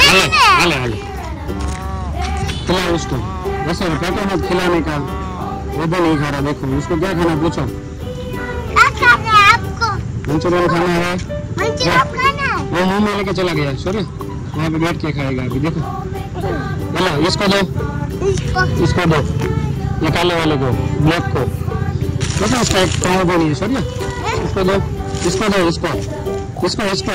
खिलाओ उसको, वैसे पेटो मत खिलाने का, वो भी नहीं खा रहा। देखो उसको क्या खाना पूछो। मंचूरियन खाना है, वो मुंह में लेके चला गया। सॉरी, वहाँ पे बैठ के खाएगा अभी। देखो चलो इसको दो, इसको दो, ये काले वाले को, ब्लैक को। देखो उसका एक पाँव भी नहीं है। सॉरी, इसको दो, इसको दो, इसको इसको इसको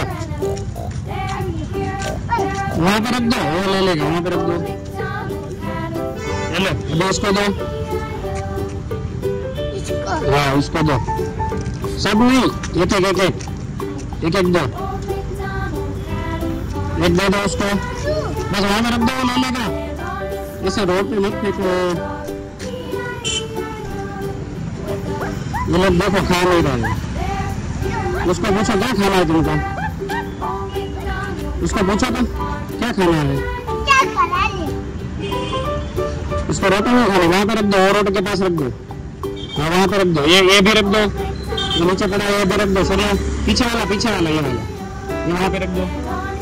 वहाँ पे रख दो, वो ले लेगा। वहाँ पे रख दो। चलो अभी इसको दो। हाँ इसको दो, सब नहीं, एक एक एक एक एक दो, एक दे दो उसको, बस वहाँ पे रख दो, वो ले लेगा। ऐसे रोड पे मत फेंको। ये लोग देखो खा नहीं रहे। उसको पूछो क्या खाना है तुमको, उसको पूछो तो क्या खाना है। उसको रोटी नहीं खानी, वहाँ पे रख दो, और रोटी के पास रख दो। हाँ वहाँ पे रख दो, ये भी रख दो, ये नीचे पड़ा है, ये भी रख दो। सर पीछे वाला ये वाला, ये वहाँ पे रख दो,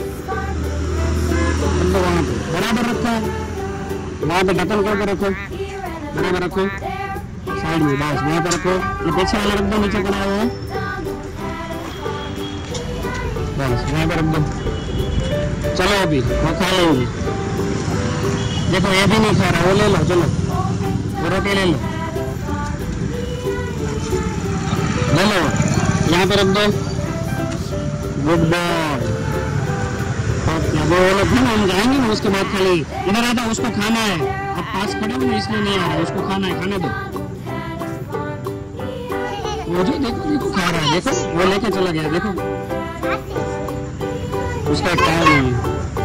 वहाँ पे बराबर रखो। वहाँ पे ढक्कन करके रखो, बराबर रखो साइड में, बस वहाँ पे रखो। ये पीछे वाला रख दो, नीचे पड़ा हुआ है, बस वहाँ पे रख दो। चलो अभी वो खा लेंगे। देखो ये भी नहीं खा रहा, वो ले लो। चलो वो रोटी ले लो, ले लो, यहाँ पे रख दो। Good boy. वो लोग हम जाएंगे ना उसके बाद खाली इधर आ जाओ, उसको खाना है। अब पास खड़े हो ना इसलिए नहीं आ रहा, उसको खाना है, खाने दो। वो जो देखो देखो खा रहा है, देखो वो लेके चला गया। देखो उसका टाइम नहीं है।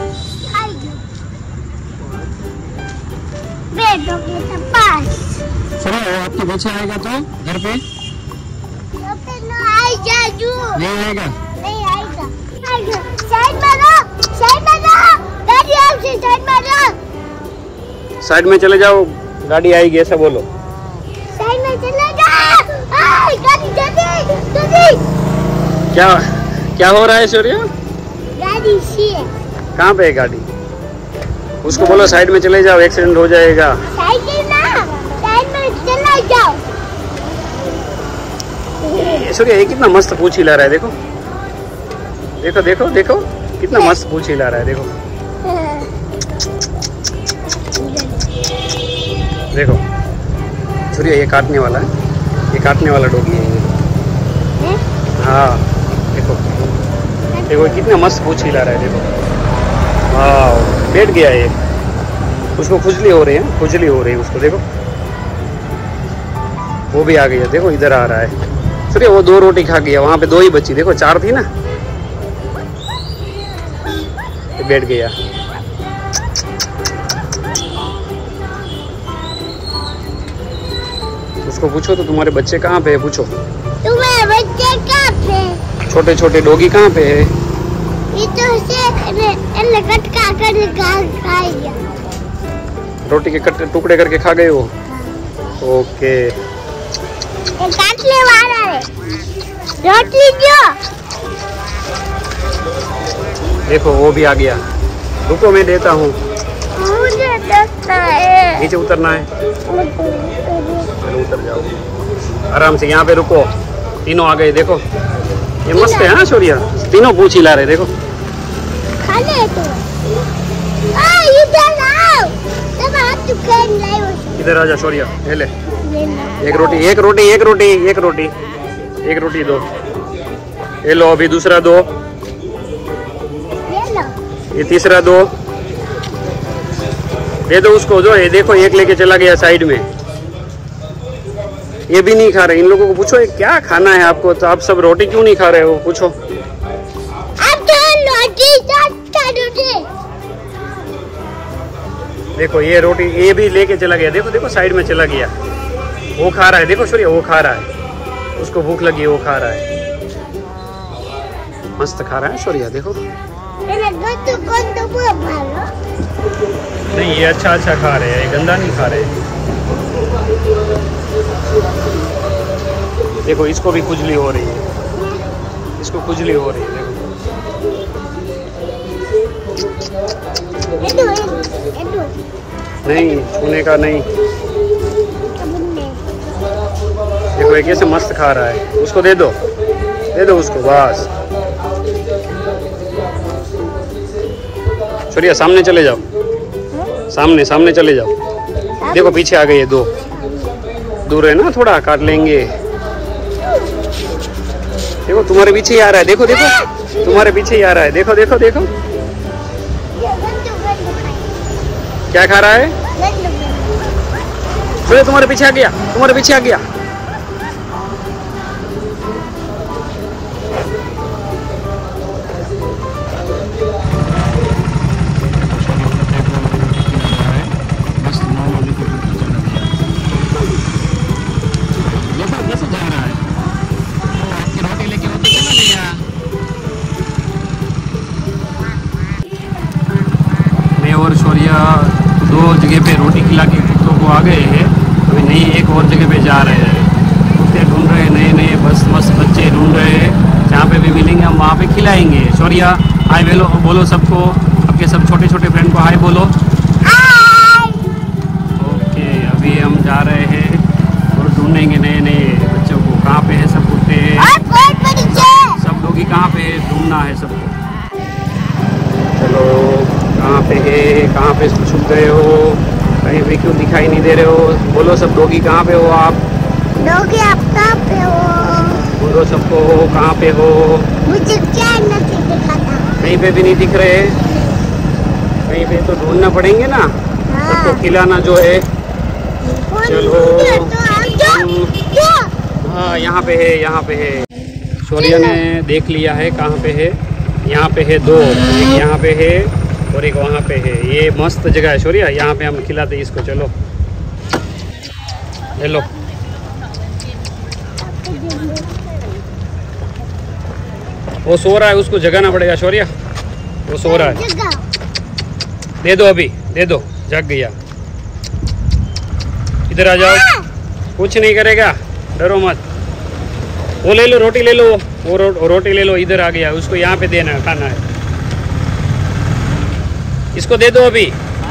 सुनो वो आपके पीछे आएगा तो घर पे नहीं आएगा। साइड में चले जाओ, गाड़ी आएगी, ऐसा बोलो। साइड में चले जाओ, क्या क्या हो रहा है शौर्य? गाड़ी कहाँ पे है गाड़ी? उसको बोलो साइड में चले जाओ, एक्सीडेंट हो जाएगा। साइड में चले जाओ। शौर्य ये कितना मस्त पूछ हिला रहा है। देखो देखो देखो देखो कितना मस्त पूछ हिला रहा है। देखो देखो सूर्य, ये काटने वाला है, ये काटने वाला डॉगी है ये। हाँ देखो देखो कितना मस्त पूछ हिला रहा है। देखो वाह, बैठ गया ये, उसको खुजली हो रही है, खुजली हो रही है उसको। देखो वो भी आ गया, देखो इधर आ रहा है। सूर्य वो 2 रोटी खा गया, वहाँ पे 2 ही बची। देखो 4 थी ना, बैठ गया। उसको पूछो तो तुम्हारे बच्चे कहाँ पे है, पूछो तुम्हारे बच्चे कहाँ पे, छोटे छोटे डॉगी कहाँ पे है। ये तो रोटी के टुकड़े करके खा गए हो। ओके काटने वाला है रोटी जो। देखो वो भी आ गया, रुको मैं देता हूँ। मुझे देखता है, नीचे उतरना है, उतर जाओ आराम से, यहाँ पे रुको। तीनों आ गए, देखो ये मस्त है। हाँ शौर्य, तीनों पूछ हिला रहे। देखो खाने तो इधर आ जा शौर्य, ले एक रोटी एक रोटी एक रोटी एक रोटी एक रोटी दो, ये लो। अभी दूसरा दो, ये तीसरा दो, दे दो उसको दो। ये देखो एक लेके चला गया साइड में, ये भी नहीं खा रहे। इन लोगों को पूछो क्या खाना है आपको, तो आप सब रोटी क्यों नहीं खा रहे हो, पूछो। देखो ये रोटी ये भी लेके चला गया, देखो देखो साइड में चला गया, वो खा रहा है। देखो सूर्य वो खा रहा है, उसको भूख लगी है, वो खा रहा है, मस्त खा रहा है सूर्य। देखो नहीं ये अच्छा अच्छा खा रहे हैं, गंदा नहीं खा रहे। देखो इसको भी खुजली हो रही है, इसको खुजली हो रही है। देखो नहीं, छूने का नहीं। देखो ये कैसे मस्त खा रहा है। उसको दे दो उसको, बस। छोड़िए, सामने चले जाओ, सामने चले जाओ। देखो पीछे आ गई है, दो दूर है ना, थोड़ा काट लेंगे। देखो तुम्हारे पीछे ही आ रहा है, देखो तुम्हारे पीछे ही आ रहा है, देखो क्या खा रहा है। छोड़िए, तुम्हारे पीछे आ गया। और शौर्या 2 जगह पे रोटी खिला के कुत्तों को आ गए हैं। अभी नई एक और जगह पे जा रहे हैं। कुत्ते ढूंढ रहे हैं, नए मस्त बच्चे ढूंढ रहे हैं। जहाँ पे भी मिलेंगे हम वहाँ पे खिलाएंगे। शौर्या हाय बोलो सबको, आपके सब छोटे फ्रेंड को हाय बोलो। ओके, अभी हम जा रहे हैं और ढूंढेंगे नए बच्चों को। कहाँ पे है सब कुत्ते, सब लोग ही कहाँ पे ढूंढना है सबको। चलो, कहाँ पे छुप गए हो, कहीं भी क्यों दिखाई नहीं दे रहे हो? बोलो सब, डॉगी कहाँ पे हो आप? डॉगी आप कहाँ पे हो? बोलो सबको, कहाँ पे हो? मुझे क्या नहीं दिखाता। कहीं पे भी नहीं दिख रहे, कहीं पे तो ढूंढना पड़ेंगे ना। सबको खिलाना जो है। चलो, हाँ यहाँ पे है। शौर्या ने देख लिया है कहाँ पे है। यहाँ पे है 2, एक यहाँ पे है और एक वहाँ पे है। ये मस्त जगह है शौर्या, यहाँ पे हम खिलाते इसको। चलो ले लो। वो सो रहा है, उसको जगाना पड़ेगा शौर्या, वो सो रहा है। दे दो, अभी दे दो, जग गया। इधर आ जाओ, कुछ नहीं करेगा, डरो मत। वो ले लो, रोटी ले लो, वो रोटी ले लो। इधर आ गया, उसको यहाँ पे देना खाना है। इसको दे दो अभी।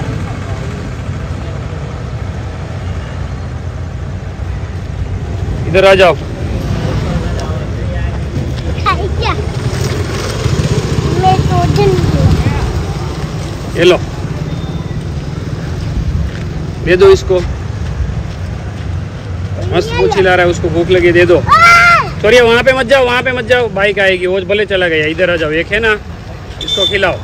इधर आ जाओ। ये लो, दे दो इसको। मस्त पूछ हिला रहा है, उसको भूख लगी, दे दो। शौर्या वहाँ पे मत जाओ, बाइक आएगी, वो भले चला गया। इधर आ जाओ, एक है ना, इसको खिलाओ।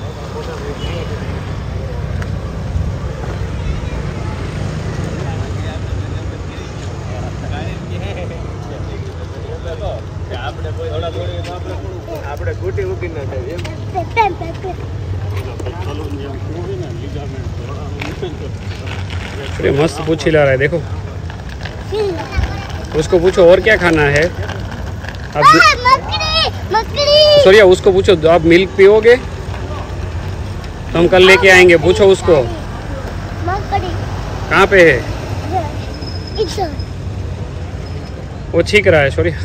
अरे मस्त पूछ हिला रहा है, देखो। उसको पूछो और क्या खाना है। मकड़ी। शौर्या उसको पूछो, आप मिल्क पियोगे तो हम कल लेके आएंगे। पूछो उसको कहाँ पे है। वो छींक रहा है शौर्या।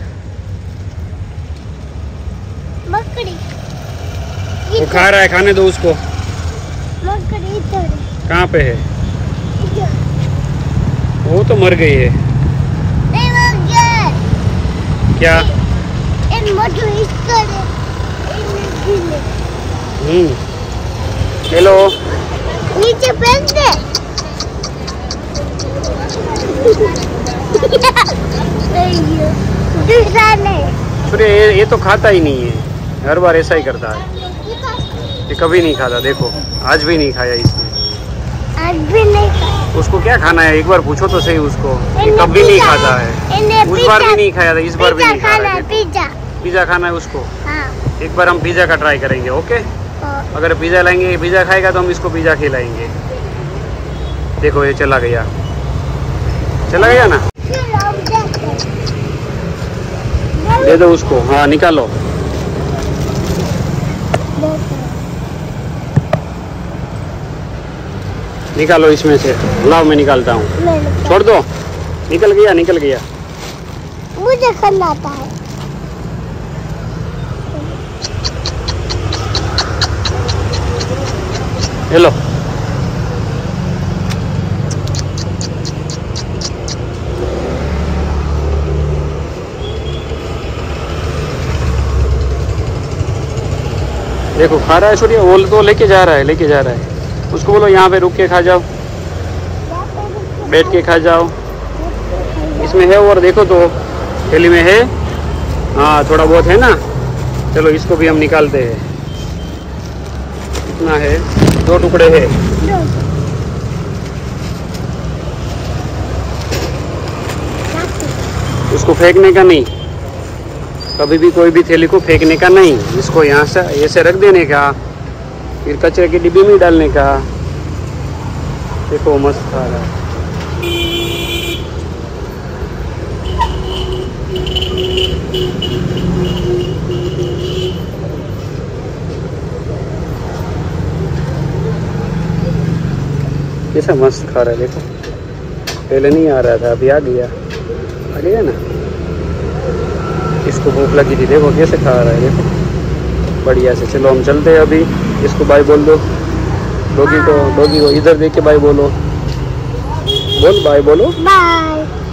वो खा रहा है, खाने दो उसको। कहाँ पे है? वो तो मर गई है। क्या? हेलो, नीचे फेंक दे। ये तो खाता ही नहीं है, हर बार ऐसा ही करता है। ये कभी नहीं खाता, देखो आज भी नहीं खाया इसने। आज भी नहीं खाया। उसको क्या खाना है, एक बार पूछो तो सही उसको। ये कभी नहीं खाता है, उस बार भी नहीं खाया था, इस बार भी नहीं खा रहा है। पिज्जा खाना है उसको। हाँ। एक बार हम पिज्जा का ट्राई करेंगे, ओके। अगर पिज्जा लाएंगे, पिज्जा खाएगा तो हम इसको पिज्जा खिलाएंगे। देखो ये चला गया ना। दे दो उसको, हाँ निकालो। निकालो इसमें से, लाओ मैं निकालता हूँ। छोड़ दो, निकल गया। मुझे खाना आता है। ये लो। देखो खा रहा है सूर्य, वो तो लेके जा रहा है, उसको बोलो यहाँ पे रुक के खा जाओ, बैठ के खा जाओ। इसमें है और देखो तो थैली में है, हाँ थोड़ा बहुत है ना। चलो इसको भी हम निकालते हैं। कितना है? 2 टुकड़े है। उसको फेंकने का नहीं, कभी भी कोई भी थैली को फेंकने का नहीं, इसको यहाँ से ऐसे रख देने का, फिर कचरे की डिब्बी में डालने का। देखो मस्त खा रहा है। कैसा मस्त खा रहा है देखो, पहले नहीं आ रहा था अभी आ गया ना। इसको भूख लगी थी, देखो कैसे खा रहा है, देखो बढ़िया से। चलो हम चलते हैं अभी। इसको बाय बोल दो, डॉगी को इधर देख के बाय बोलो, बोल बाय बोलो। बाय।